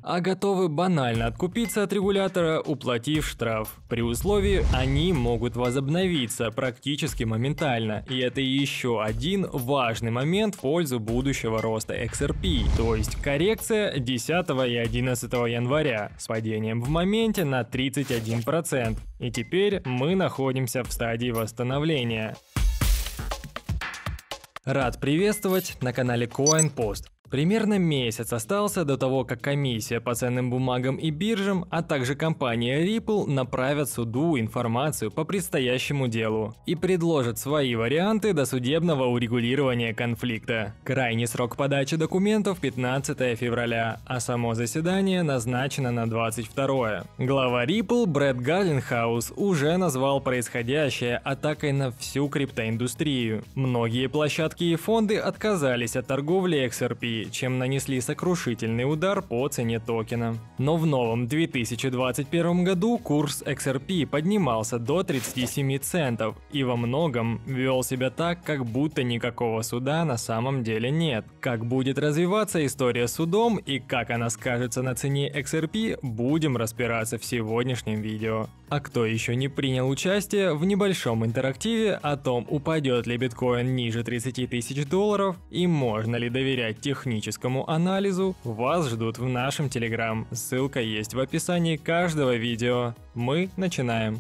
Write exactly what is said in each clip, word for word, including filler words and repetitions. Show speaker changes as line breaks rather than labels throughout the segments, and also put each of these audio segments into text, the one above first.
а готовы банально откупиться от регулятора, уплатив штраф. При условии, они могут возобновиться практически моментально. И это еще один важный момент в пользу будущего роста икс эр пи, то есть коррекция десятого и одиннадцатого января с падением в моменте на тридцать один процент. И теперь мы находимся в стадии восстановления. Рад приветствовать на канале CoinPost. Примерно месяц остался до того, как комиссия по ценным бумагам и биржам, а также компания Ripple направят суду информацию по предстоящему делу и предложат свои варианты досудебного урегулирования конфликта. Крайний срок подачи документов пятнадцатое февраля, а само заседание назначено на двадцать второе. Глава Ripple Брэд Гарлинхаус уже назвал происходящее атакой на всю криптоиндустрию. Многие площадки и фонды отказались от торговли икс эр пи, чем нанесли сокрушительный удар по цене токена. Но в новом две тысячи двадцать первом году курс икс эр пи поднимался до тридцати семи центов и во многом вел себя так, как будто никакого суда на самом деле нет. Как будет развиваться история с судом и как она скажется на цене икс эр пи, будем разбираться в сегодняшнем видео. А кто еще не принял участие в небольшом интерактиве о том, упадет ли биткоин ниже тридцати тысяч долларов и можно ли доверять техническому техническому анализу, вас ждут в нашем Telegram. Ссылка есть в описании каждого видео. Мы начинаем.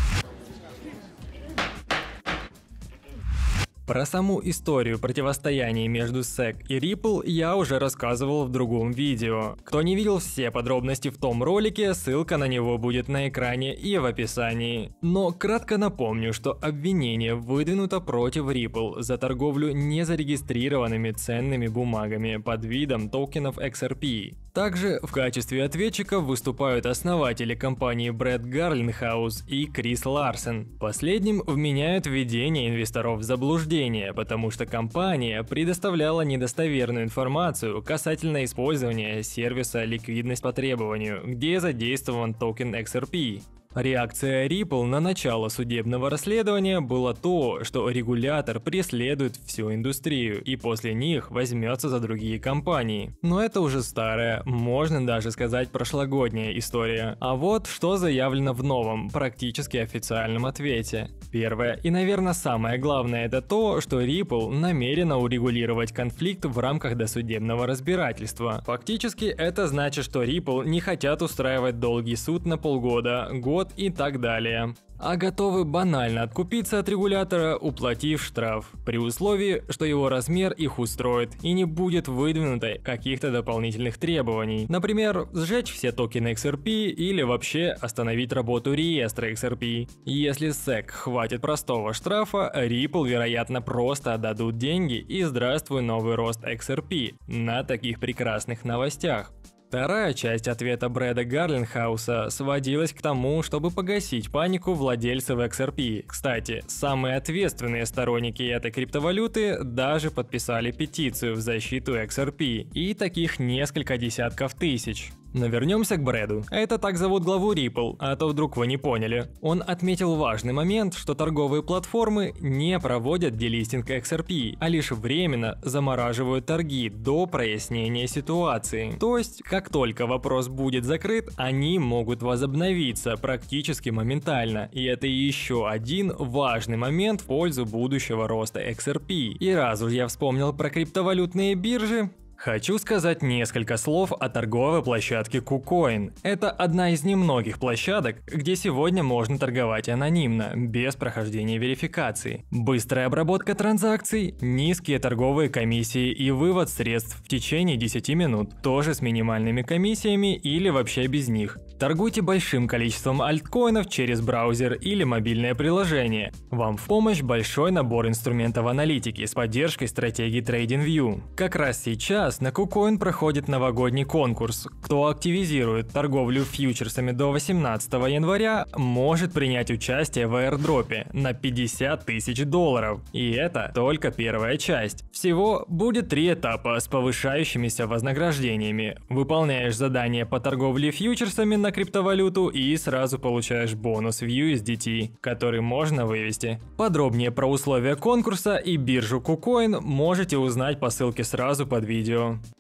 Про саму историю противостояния между сек и Ripple я уже рассказывал в другом видео. Кто не видел все подробности в том ролике, ссылка на него будет на экране и в описании. Но кратко напомню, что обвинение выдвинуто против Ripple за торговлю незарегистрированными ценными бумагами под видом токенов икс эр пи. Также в качестве ответчиков выступают основатели компании Брэд Гарлинхаус и Крис Ларсен. Последним вменяют введение инвесторов в заблуждение, потому что компания предоставляла недостоверную информацию касательно использования сервиса «Ликвидность по требованию», где задействован токен икс эр пи. Реакция Ripple на начало судебного расследования была то, что регулятор преследует всю индустрию и после них возьмется за другие компании. Но это уже старая, можно даже сказать прошлогодняя история. А вот что заявлено в новом, практически официальном ответе. Первое и, наверное, самое главное, это то, что Ripple намерена урегулировать конфликт в рамках досудебного разбирательства. Фактически это значит, что Ripple не хотят устраивать долгий суд на полгода, год и так далее, а готовы банально откупиться от регулятора, уплатив штраф, при условии, что его размер их устроит и не будет выдвинуто каких-то дополнительных требований. Например, сжечь все токены икс эр пи или вообще остановить работу реестра икс эр пи. Если сек хватит простого штрафа, Ripple, вероятно, просто отдадут деньги и здравствуй новый рост икс эр пи на таких прекрасных новостях. Вторая часть ответа Брэда Гарлинхауса сводилась к тому, чтобы погасить панику владельцев икс эр пи. Кстати, самые ответственные сторонники этой криптовалюты даже подписали петицию в защиту икс эр пи, и таких несколько десятков тысяч. Но вернемся к Брэду. Это так зовут главу Ripple, а то вдруг вы не поняли. Он отметил важный момент, что торговые платформы не проводят делистинг икс эр пи, а лишь временно замораживают торги до прояснения ситуации. То есть, как только вопрос будет закрыт, они могут возобновиться практически моментально. И это еще один важный момент в пользу будущего роста икс эр пи. И раз уж я вспомнил про криптовалютные биржи, хочу сказать несколько слов о торговой площадке KuCoin. Это одна из немногих площадок, где сегодня можно торговать анонимно, без прохождения верификации. Быстрая обработка транзакций, низкие торговые комиссии и вывод средств в течение десяти минут, тоже с минимальными комиссиями или вообще без них. Торгуйте большим количеством альткоинов через браузер или мобильное приложение. Вам в помощь большой набор инструментов аналитики с поддержкой стратегии TradingView. Как раз сейчас на KuCoin проходит новогодний конкурс. Кто активизирует торговлю фьючерсами до восемнадцатого января, может принять участие в аирдропе на пятьдесят тысяч долларов. И это только первая часть. Всего будет три этапа с повышающимися вознаграждениями. Выполняешь задание по торговле фьючерсами на криптовалюту и сразу получаешь бонус в ю эс ди ти, который можно вывести. Подробнее про условия конкурса и биржу KuCoin можете узнать по ссылке сразу под видео.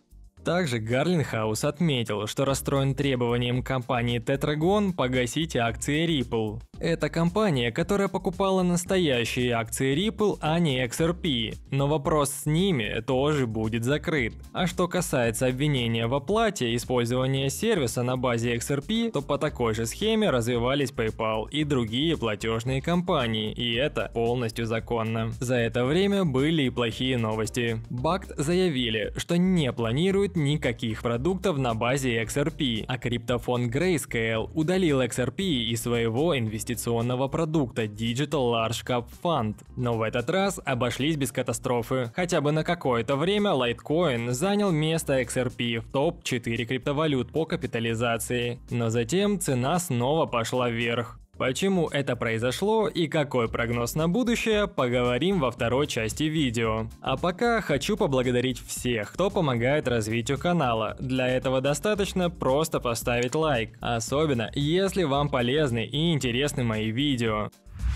Также Garlinghouse отметил, что расстроен требованием компании Tetragon погасить акции Ripple. Это компания, которая покупала настоящие акции Ripple, а не икс ар пи, но вопрос с ними тоже будет закрыт. А что касается обвинения в оплате использования сервиса на базе икс ар пи, то по такой же схеме развивались PayPal и другие платежные компании, и это полностью законно. За это время были и плохие новости. Bakkt заявили, что не планируют никаких продуктов на базе икс ар пи, а криптофонд Grayscale удалил икс ар пи из своего инвестиционного продукта Digital Large Cap Fund. Но в этот раз обошлись без катастрофы. Хотя бы на какое-то время Litecoin занял место икс ар пи в топ четыре криптовалют по капитализации. Но затем цена снова пошла вверх. Почему это произошло и какой прогноз на будущее, поговорим во второй части видео. А пока хочу поблагодарить всех, кто помогает развитию канала. Для этого достаточно просто поставить лайк, особенно если вам полезны и интересны мои видео.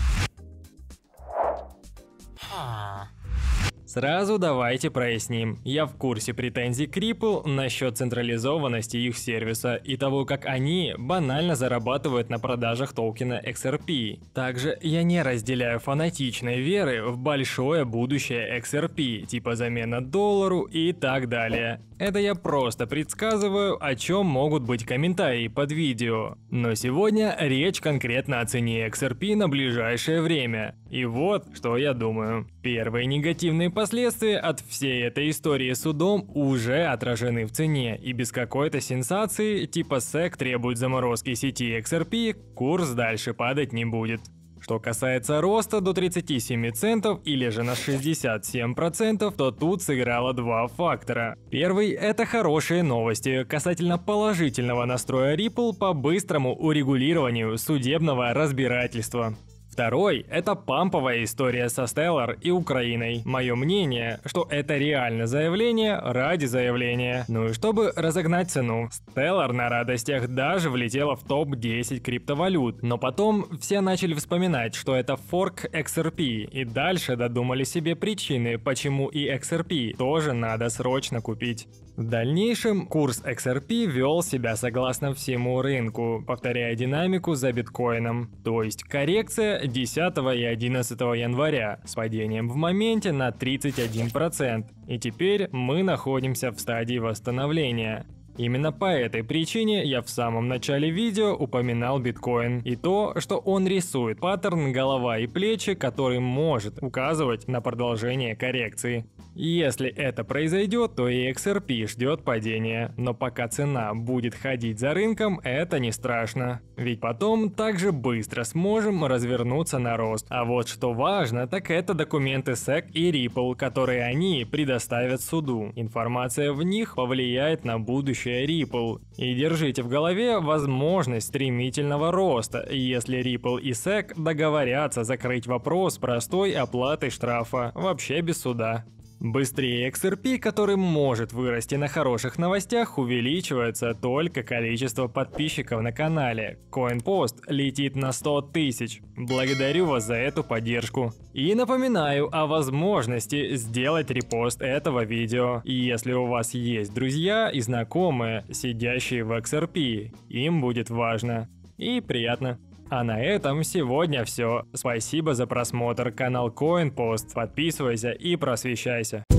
Сразу давайте проясним. Я в курсе претензий к Ripple насчет централизованности их сервиса и того, как они банально зарабатывают на продажах токена икс ар пи. Также я не разделяю фанатичной веры в большое будущее икс ар пи, типа замена доллару и так далее. Это я просто предсказываю, о чем могут быть комментарии под видео. Но сегодня речь конкретно о цене икс ар пи на ближайшее время. И вот, что я думаю. Первые негативные последствия от всей этой истории с судом уже отражены в цене, и без какой-то сенсации, типа сэк требует заморозки сети икс ар пи, курс дальше падать не будет. Что касается роста до тридцати семи центов или же на шестьдесят семь процентов, то тут сыграло два фактора. Первый – это хорошие новости касательно положительного настроя Ripple по быстрому урегулированию судебного разбирательства. Второй – это памповая история со Stellar и Украиной. Мое мнение, что это реально заявление ради заявления. Ну и чтобы разогнать цену. Stellar на радостях даже влетела в топ десять криптовалют. Но потом все начали вспоминать, что это форк икс ар пи. И дальше додумали себе причины, почему и икс ар пи тоже надо срочно купить. В дальнейшем курс икс ар пи вел себя согласно всему рынку, повторяя динамику за биткоином. То есть коррекция десятого и одиннадцатого января с падением в моменте на тридцать один процент. И теперь мы находимся в стадии восстановления. Именно по этой причине я в самом начале видео упоминал биткоин и то, что он рисует паттерн голова и плечи, который может указывать на продолжение коррекции. Если это произойдет, то и икс ар пи ждет падения, но пока цена будет ходить за рынком, это не страшно. Ведь потом также быстро сможем развернуться на рост. А вот что важно, так это документы сэк и Ripple, которые они предоставят суду. Информация в них повлияет на будущее Ripple. И держите в голове возможность стремительного роста, если Ripple и сэк договорятся закрыть вопрос простой оплатой штрафа, вообще без суда. Быстрее икс ар пи, который может вырасти на хороших новостях, увеличивается только количество подписчиков на канале. CoinPost летит на сто тысяч. Благодарю вас за эту поддержку. И напоминаю о возможности сделать репост этого видео. И если у вас есть друзья и знакомые, сидящие в икс ар пи, им будет важно и приятно. А на этом сегодня все. Спасибо за просмотр. Канал CoinPost. Подписывайся и просвещайся.